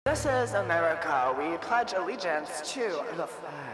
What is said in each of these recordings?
This is America. We pledge allegiance to the flag.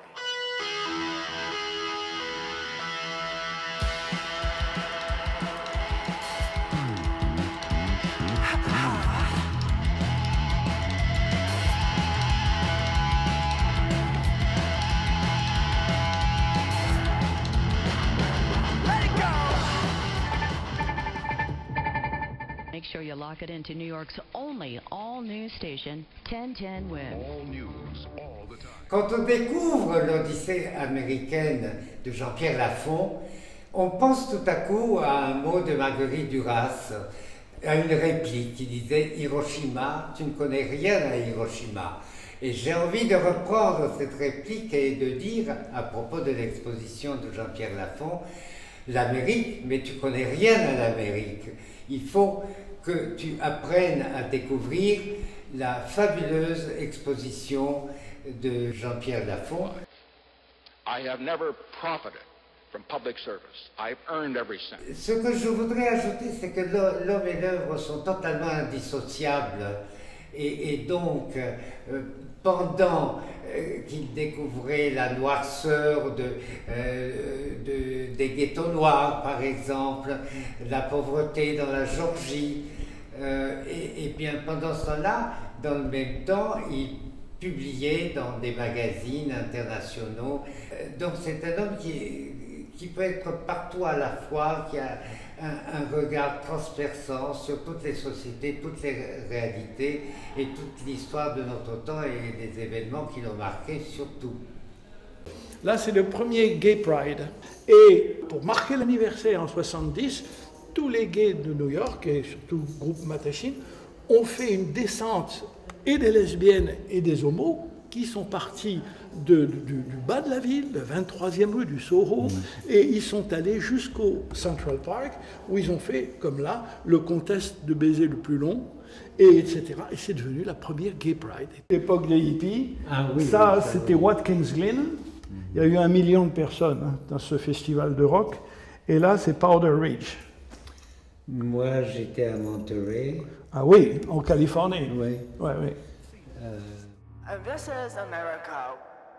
Make sure you lock it into New York's only all-news station, 1010 WIN. All news, all the time. Quand on découvre l'Odyssée américaine de Jean-Pierre Lafon, on pense tout à coup à un mot de Marguerite Duras, à une réplique qui disait « Hiroshima, tu ne connais rien à Hiroshima ». Et j'ai envie de reprendre cette réplique et de dire, à propos de l'exposition de Jean-Pierre Lafon, l'Amérique, mais tu connais rien à l'Amérique. Il faut que tu apprennes à découvrir la fabuleuse exposition de Jean-Pierre Lafon. I have never profited from public service. I've earned every cent. Ce que je voudrais ajouter, c'est que l'homme et l'œuvre sont totalement indissociables. Et donc, pendant qu'il découvrait la noirceur des ghettos noirs, par exemple, la pauvreté dans la Géorgie, et bien pendant ce temps-là, dans le même temps, il publiait dans des magazines internationaux. Donc c'est un homme qui peut être partout à la fois, qui a un regard transperçant sur toutes les sociétés, toutes les réalités et toute l'histoire de notre temps et des événements qui l'ont marqué surtout. Là, c'est le premier Gay Pride. Et pour marquer l'anniversaire en 70, tous les gays de New York, et surtout le groupe Mattachine, ont fait une descente et des lesbiennes et des homos qui sont partis du bas de la ville, de 23e rue du Soho, et ils sont allés jusqu'au Central Park, où ils ont fait, comme là, le contest de baiser le plus long, et etc. Et c'est devenu la première Gay Pride. L'époque des hippies, ça c'était Watkins Glen. Il y a eu 1 million de personnes dans ce festival de rock. Et là, c'est Powder Ridge. Moi, j'étais à Monterey. Ah oui, en Californie. Oui. Ouais, oui. This is America.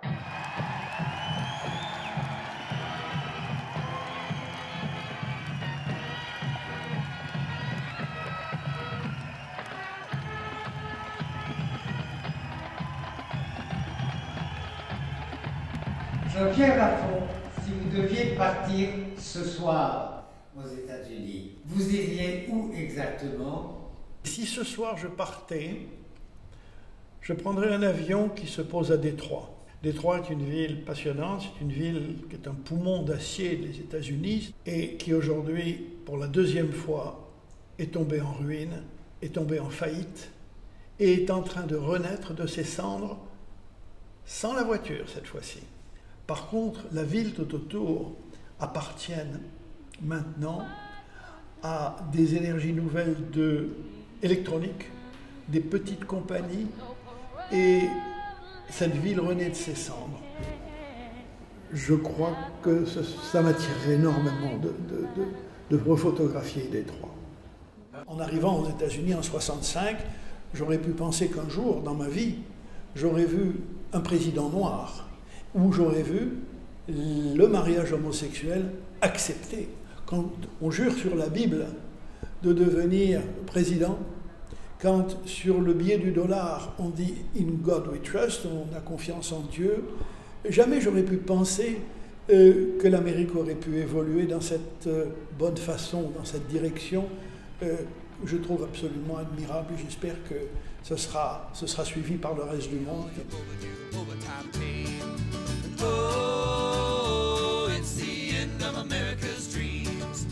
Jean-Pierre Lafon, si vous deviez partir ce soir aux États-Unis, vous iriez où exactement? Si ce soir je partais, je prendrais un avion qui se pose à Détroit. Détroit est une ville passionnante, c'est une ville qui est un poumon d'acier des États-Unis et qui aujourd'hui, pour la deuxième fois, est tombée en ruine, est tombée en faillite et est en train de renaître de ses cendres sans la voiture cette fois-ci. Par contre, la ville tout autour appartient maintenant à des énergies nouvelles électroniques, des petites compagnies, et cette ville renaît de ses cendres. Je crois que ça m'attirerait énormément de refotographier Détroit. En arrivant aux États-Unis en 1965, j'aurais pu penser qu'un jour, dans ma vie, j'aurais vu un président noir, où j'aurais vu le mariage homosexuel accepté. Quand on jure sur la Bible de devenir président, quand sur le billet du dollar on dit « In God we trust », on a confiance en Dieu, jamais j'aurais pu penser que l'Amérique aurait pu évoluer dans cette bonne façon, dans cette direction, je trouve absolument admirable et j'espère que ce sera suivi par le reste du monde. Oh, it's the end of America's dreams.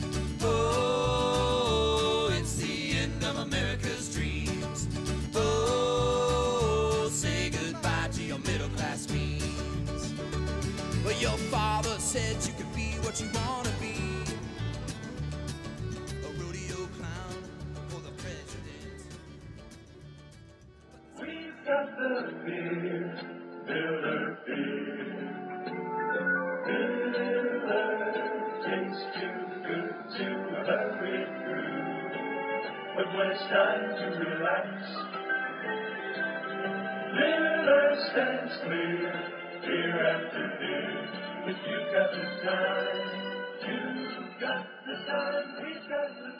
Oh, it's the end of America's dreams. Oh, say goodbye to your middle class dreams. Well, your father said you could be what you want to be. A rodeo clown for the president. We've got the beer, Miller beer. Tastes too good to hurry through, but when it's time to relax, Miller stands clear, year after year. If you've got the time, you've got the time, he's got the